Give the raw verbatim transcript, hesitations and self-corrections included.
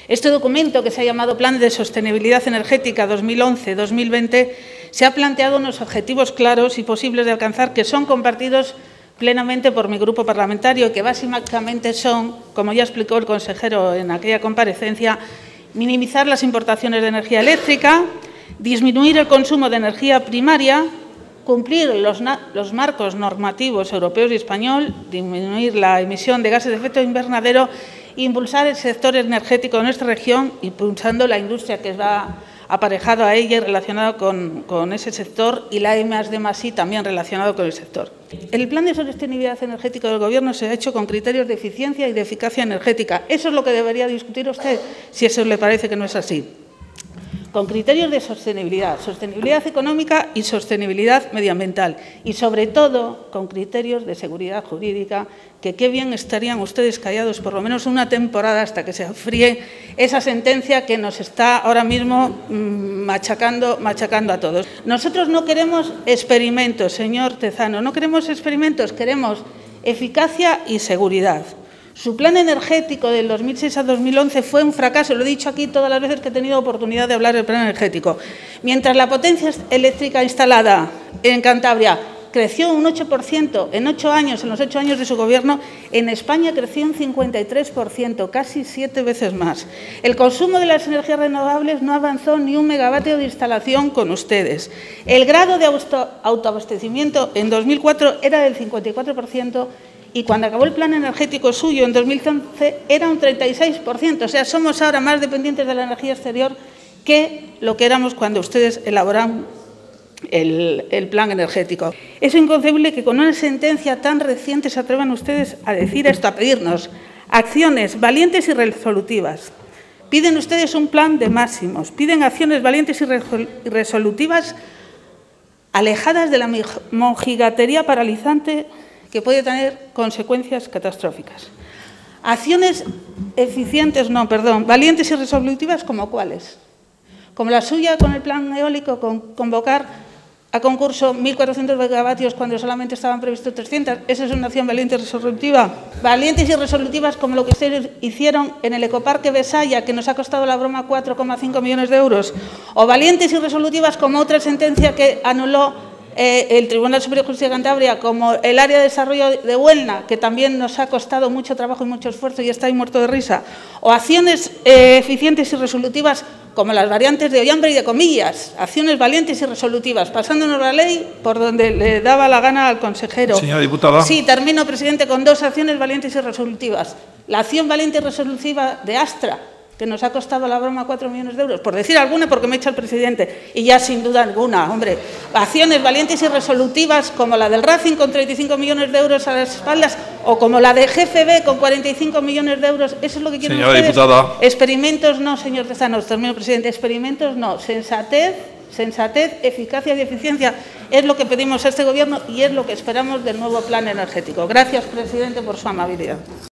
Este documento, que se ha llamado Plan de Sostenibilidad Energética dos mil once a dos mil veinte, se ha planteado unos objetivos claros y posibles de alcanzar que son compartidos plenamente por mi grupo parlamentario y que básicamente son, como ya explicó el consejero en aquella comparecencia, minimizar las importaciones de energía eléctrica, disminuir el consumo de energía primaria, cumplir los, los marcos normativos europeos y español, disminuir la emisión de gases de efecto invernadero e impulsar el sector energético de nuestra región, impulsando la industria que va aparejado a ella y relacionado con, con ese sector, y la I más D más I también relacionado con el sector. El Plan de Sostenibilidad Energética del Gobierno se ha hecho con criterios de eficiencia y de eficacia energética. Eso es lo que debería discutir usted, si eso le parece que no es así. Con criterios de sostenibilidad, sostenibilidad económica y sostenibilidad medioambiental. Y, sobre todo, con criterios de seguridad jurídica, que qué bien estarían ustedes callados por lo menos una temporada hasta que se enfríe esa sentencia que nos está ahora mismo machacando, machacando a todos. Nosotros no queremos experimentos, señor Tezano, no queremos experimentos, queremos eficacia y seguridad. Su plan energético del dos mil seis a dos mil once fue un fracaso, lo he dicho aquí todas las veces que he tenido oportunidad de hablar del plan energético. Mientras la potencia eléctrica instalada en Cantabria creció un ocho por ciento en ocho años, en los ocho años de su gobierno, en España creció un cincuenta y tres por ciento, casi siete veces más. El consumo de las energías renovables no avanzó ni un megavatio de instalación con ustedes. El grado de autoabastecimiento en dos mil cuatro era del cincuenta y cuatro por ciento y cuando acabó el plan energético suyo en dos mil once era un treinta y seis por ciento. O sea, somos ahora más dependientes de la energía exterior que lo que éramos cuando ustedes elaboraron el, el plan energético. Es inconcebible que con una sentencia tan reciente se atrevan ustedes a decir esto, a pedirnos acciones valientes y resolutivas. Piden ustedes un plan de máximos, piden acciones valientes y resolutivas alejadas de la mojigatería paralizante que puede tener consecuencias catastróficas. Acciones eficientes, no, perdón, valientes y resolutivas, ¿como cuáles? Como la suya con el plan eólico, con convocar a concurso mil cuatrocientos megavatios cuando solamente estaban previstos trescientos. ¿Esa es una acción valiente y resolutiva? Valientes y resolutivas como lo que ustedes hicieron en el ecoparque Besaya, que nos ha costado la broma cuatro coma cinco millones de euros. O valientes y resolutivas como otra sentencia que anuló Eh, el Tribunal Superior de Justicia de Cantabria, como el área de desarrollo de Huelna, que también nos ha costado mucho trabajo y mucho esfuerzo y está ahí muerto de risa, o acciones eh, eficientes y resolutivas como las variantes de Ollambre y de Comillas, acciones valientes y resolutivas, pasándonos la ley por donde le daba la gana al consejero. Señora diputada. Sí, termino, presidente, con dos acciones valientes y resolutivas. La acción valiente y resolutiva de Astra, que nos ha costado la broma cuatro millones de euros, por decir alguna porque me echa el presidente, y ya sin duda alguna, hombre, acciones valientes y resolutivas como la del Racing con treinta y cinco millones de euros a las espaldas o como la de G F B con cuarenta y cinco millones de euros, ¿eso es lo que quieren Señora ustedes? diputada. Experimentos no, señor Tezano, termino, presidente, experimentos no, sensatez, sensatez, eficacia y eficiencia es lo que pedimos a este Gobierno y es lo que esperamos del nuevo plan energético. Gracias, presidente, por su amabilidad.